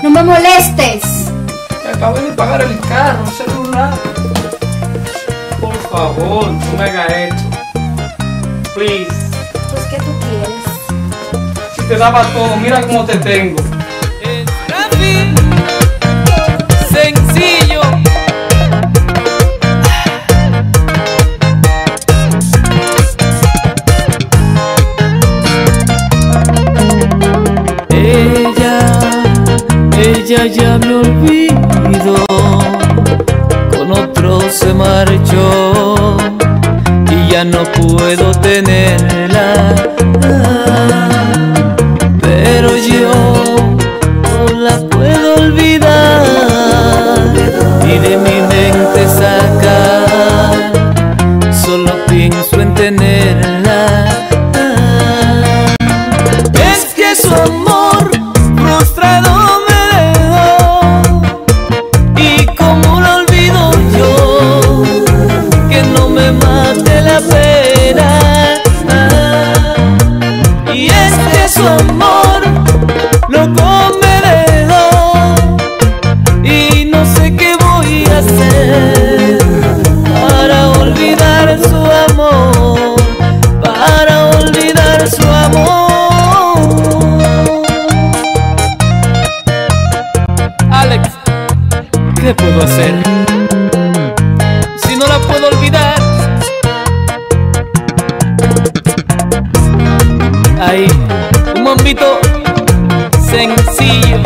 No me molestes. Me acabo de pagar el carro, el celular. Por favor, no me hagas esto. Please. Pues, ¿qué tú quieres? Si te daba todo, mira cómo te tengo. Es rápido, sencillo. Ella ya me olvidó, con otro se marchó y ya no puedo tenerla. Pero yo no la puedo olvidar y de mi mente sacar, solo pienso en tenerla. Es que su amor frustrado su amor loco me dejó y no sé qué voy a hacer para olvidar su amor, para olvidar su amor. Alex, ¿qué puedo hacer si no la puedo olvidar? Ahí, un bombito sencillo.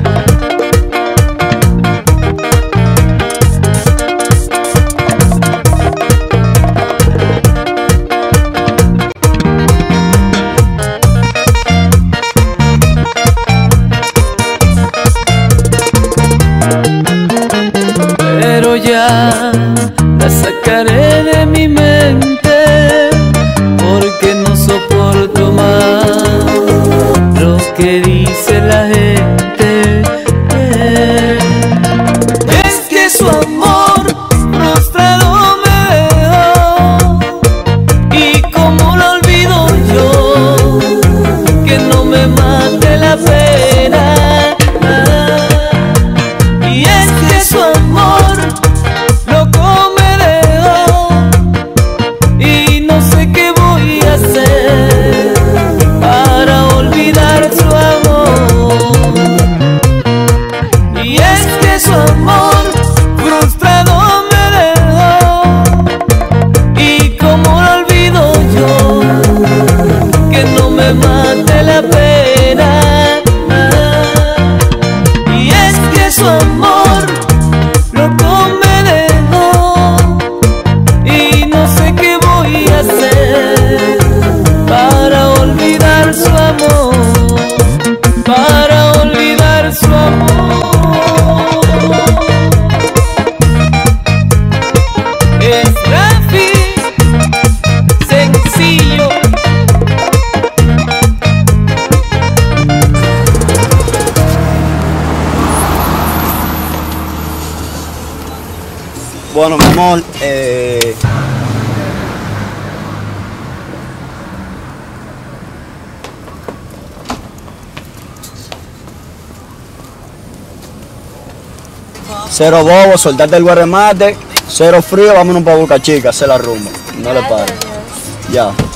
Pero ya la sacaré de mi mente porque no soporto más lo que dice la gente. Es que su amor frustrado me dejó y como lo olvido yo, que no me mate la pena. Y es que su amor loco me dejó y no sé qué voy a hacer para olvidar su amor. Y es que su amor frustrado me dejó y como lo olvido yo, que no me mate la pena. Y es que su amor loco me dejó y no sé qué voy a hacer para olvidar su amor, para olvidar su amor. Es rápido, sencillo. Bueno, mi amor, cero bobo, soltarte el guaremate, cero frío, vámonos para Boca Chica, hacer la rumba. No le pares. Ya.